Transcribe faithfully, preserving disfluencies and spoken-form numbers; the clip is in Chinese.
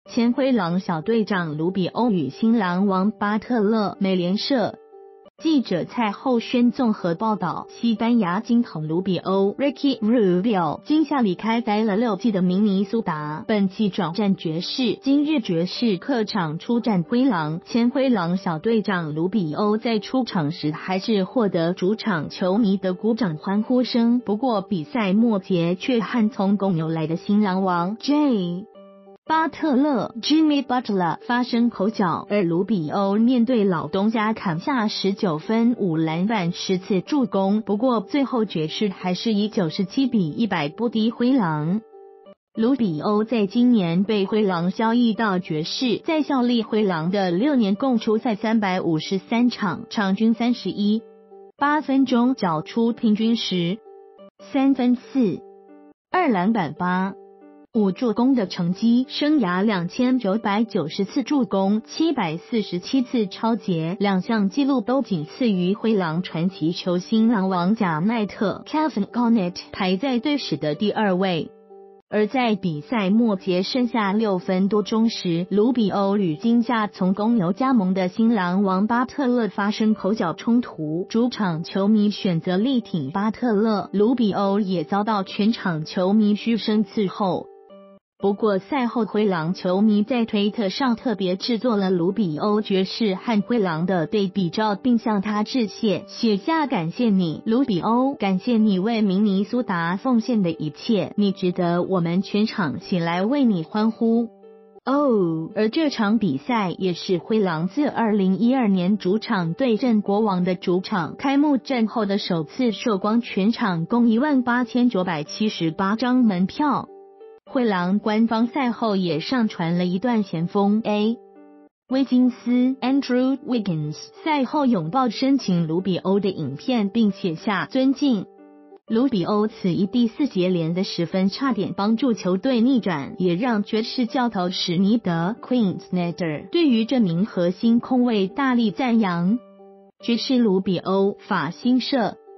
前灰狼小队长卢比欧与新狼王巴特勒。美联社记者蔡厚轩综合报道，西班牙金童卢比欧 Ricky Rubio 今夏离开待了六季的明尼苏达，本季转战爵士。今日爵士客场出战灰狼，前灰狼小队长卢比欧在出场时还是获得主场球迷的鼓掌欢呼声，不过比赛末节却和从公牛来的新狼王 J巴特勒 Jimmy Butler 发生口角，而卢比欧面对老东家砍下十九分五篮板十次助攻，不过最后爵士还是以九十七比一百不敌灰狼。卢比欧在今年被灰狼交易到爵士，在效力灰狼的六年共出赛三百五十三场，场均三十一点八分钟，缴出平均十三分四二篮板八五助攻的成绩，生涯两千九百九十次助攻，七百四十七次抄截，两项纪录都仅次于灰狼传奇球星狼王贾奈特 Kevin Garnett， 排在队史的第二位。而在比赛末节剩下六分多钟时，卢比欧与今夏从公牛加盟的新狼王巴特勒发生口角冲突，主场球迷选择力挺巴特勒，卢比欧也遭到全场球迷嘘声伺候。不过赛后灰狼球迷在推特上特别制作了卢比欧爵士和灰狼的对比照，并向他致谢，写下感谢你卢比欧，感谢你为明尼苏达奉献的一切，你值得我们全场起来为你欢呼哦。而这场比赛也是灰狼自二零一二年主场对阵国王的主场开幕战后的首次售光全场共一万八千九百七十八张门票。灰狼官方赛后也上传了一段前锋 A 威金斯 Andrew Wiggins 赛后拥抱深情卢比欧的影片，并写下尊敬。卢比欧此役第四节连的十分差点帮助球队逆转，也让爵士教头史尼德 Quinn Snyder 对于这名核心控卫大力赞扬。爵士卢比欧法新社